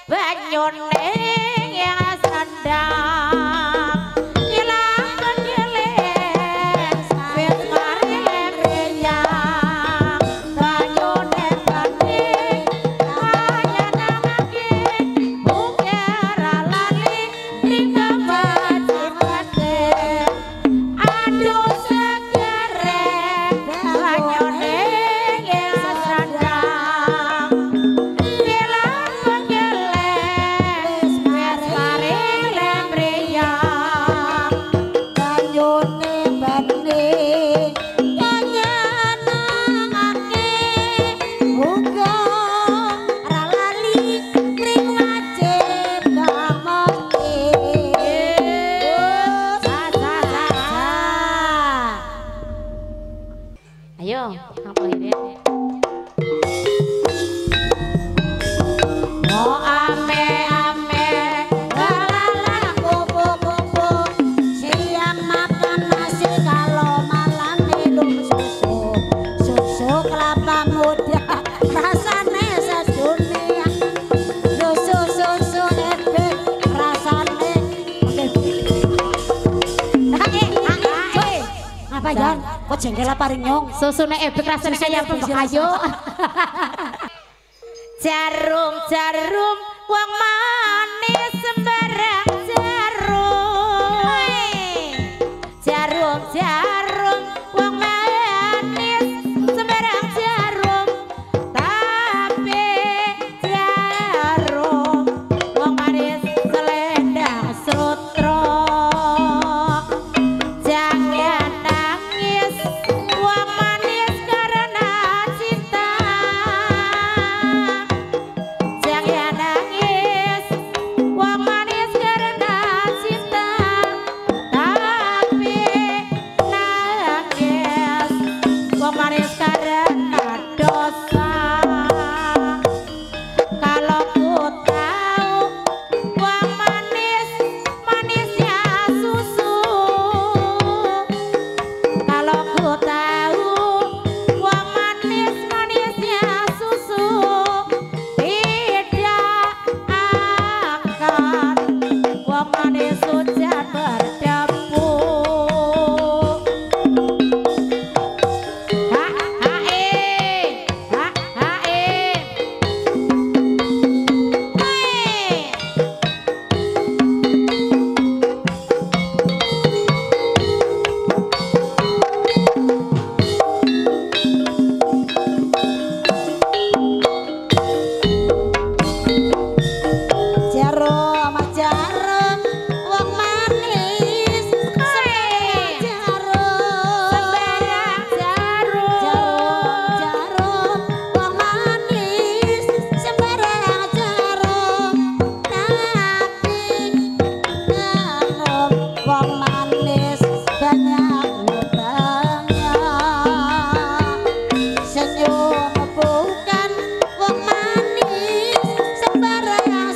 banyune yang sandang ilang kenyeleng wis mari renyang banyune banding kaya namake bukera lali ringa bajimate aduh segere banyune yang sandang ilang kenyeleng wis mari renyang banyune banding kaya namake uga ra lali ring wajib ngamoke ayo apa ini oh ame ame lalala kupu kupu siang makan nasi kalau malam minum susu susu kelapa muda rasane sedunia susu susu ebek rasane apa Jan kok jengkel apa rinyong susune ebek rasane kayak pembakayo jarum jarum wong manis sembarang jarum jarum jarum wong manis sembarang jarum tapi jarum wong manis selendang sutro jangan nangis wong manis karena cinta jangan nangis wong manis karena cinta tapi nangis wong manis karena dosa kalau ku tahu wong manis manisnya susu kalau ku tahu wong manis manisnya susu tidak akan wong manis hujan berdebu ha jarum jarum wong manis sembarang jarum jarum wong manis sembarang jarum tapi jarum wong manis banyak lubangnya senyum bukan wong manis sembarang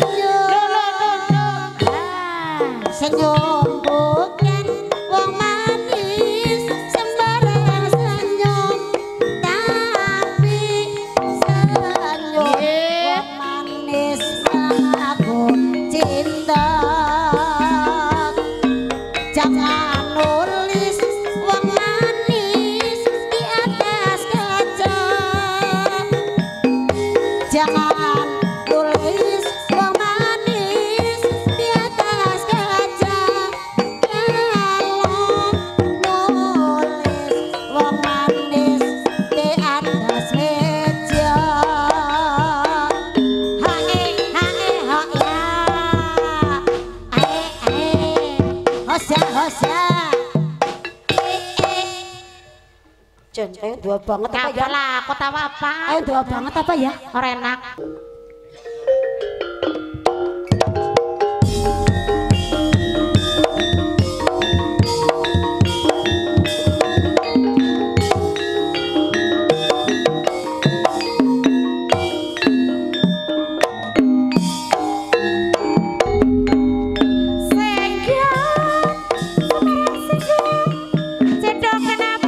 senyum bukan wong manis sembarang senyum tapi senyum wong manis aku cinta jangan nulis wong manis di atas kaca jangan tulis wong manis di atas kaca kalau nulis wong manis di atas meja hae hosa hosa Jen, ayo dua banget apa ya? Lah, aku tahu apa? Ayo dua banget apa ya? Orang enak.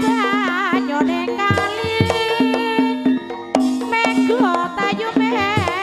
Tayu me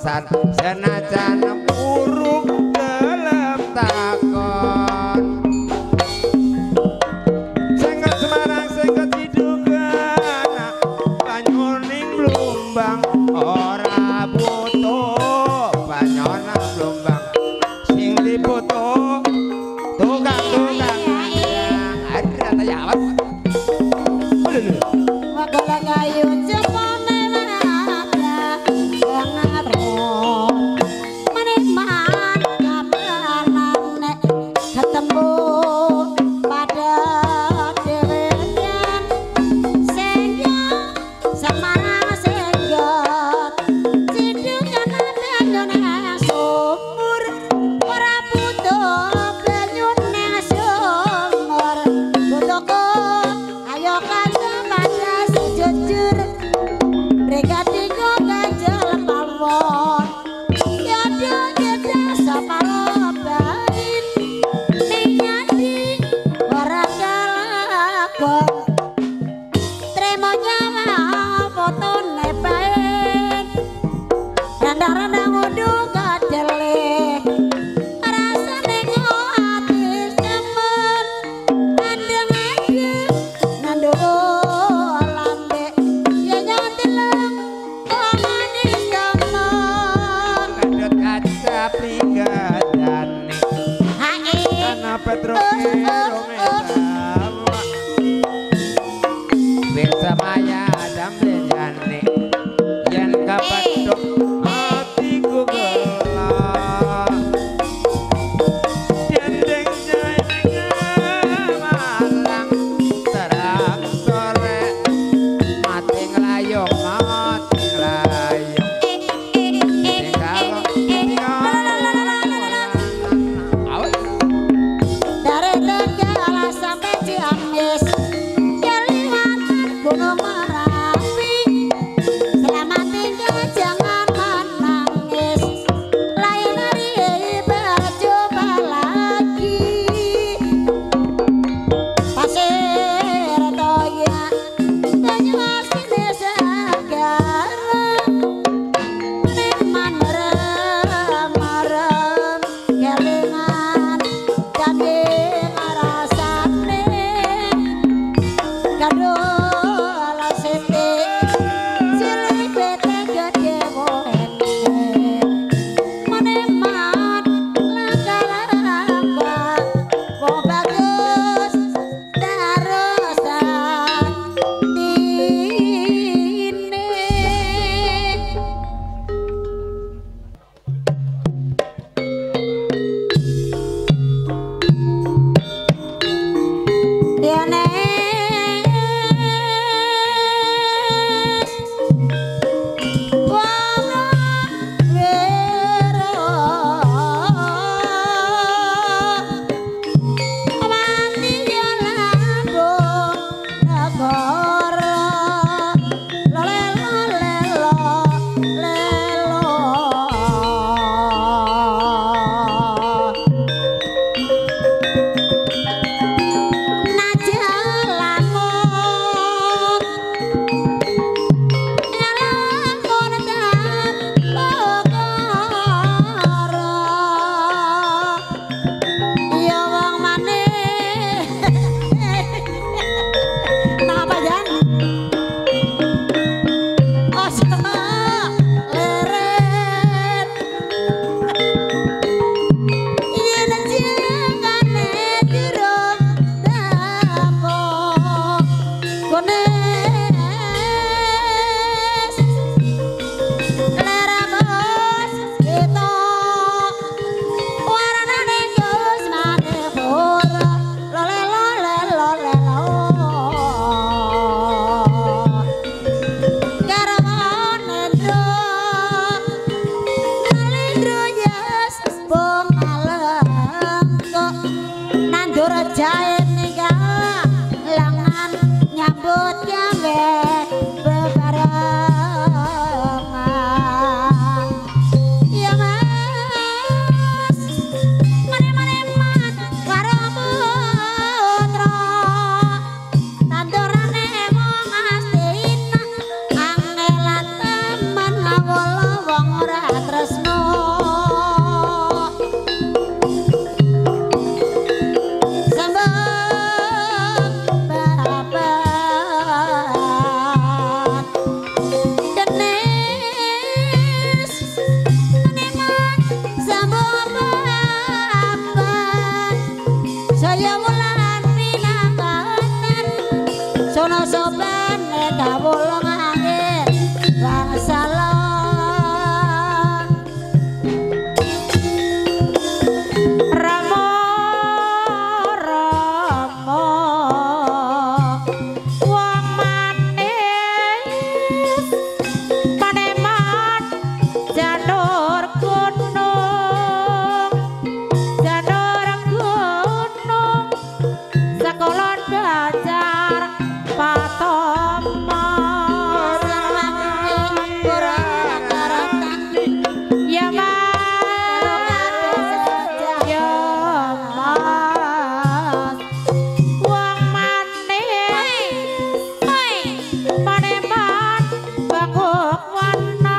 pelepasan senajan burung dalam takon sengket Semarang sengket Cidukan banyoning Blumbang ora butuh banyoning Blumbang sing dibutuh tukang-tukang ada tanya awas Wagola kayu cepone warada sangat roh menikmat kabarane ketemu pada dewean sehingga Semarang sehingga Cidukan banyune sumur ora butuh banyune sumur butuhku ayo kanca pada sejujur mereka tiga ganjel pawon yada kita sapa lobain ninyati orang galakon terima nyawa foto nebain randang-randang udah gadele rasane ati semen andeng-andeng nando lambe ya nyantileng manis temen kadut kaca prigadane hae ana petroke romela bisa maya adam lejane yen kapedhok atiku gelap dendeng jaeng malang terang sore mati nglayong kalau dari Tegal sampai Ciamis kelihatan Gunung Merapi selamat tinggal jangan menangis lain hari berjumpa lagi pasir toya Banyumas ini sekarang menikmat merem-merem kelingan daging rasane kadul siti cilik bete gede bohene menikmat langka-langka kok bagus darosan tine Ono sopene kawulung angin wangsala Rama Rama wong manis paneman janur gunung sekolon belajar patomo ya mas ya mas wong manis paneman bangkok warna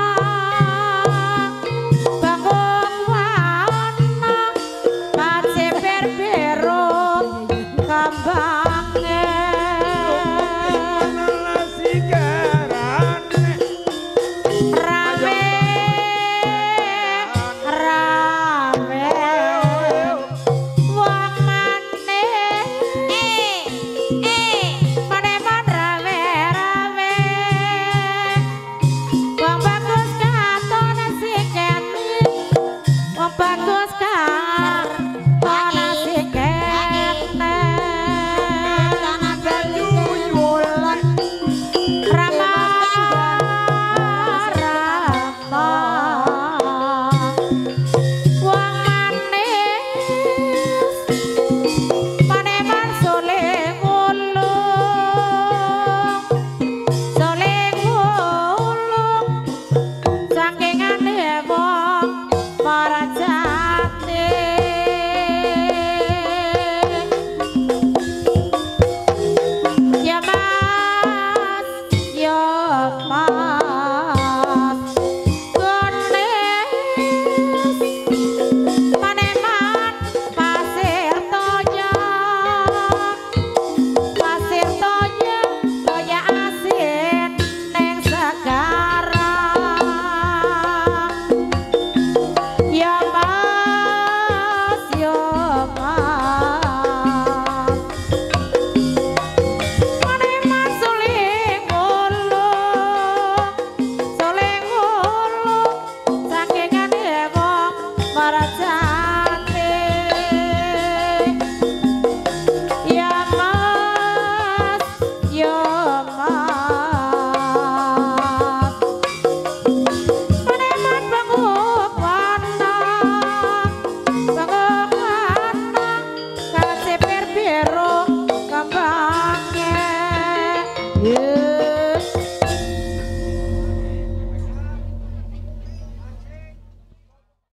masih berbero kambangnya rame rame wong manis paneman rame rame wong bagus katon siket wong bagus katon siket tanah beli wulan rama rama wong manis paneman soleh ngulung sakingane wong marajati ya mas ya mas gones paneman pasir toya toya asin neng sekarang ya mas paneman suling ngulung sakingane wong marajati ya mas paneman banguk warna kasih berbero kembangnya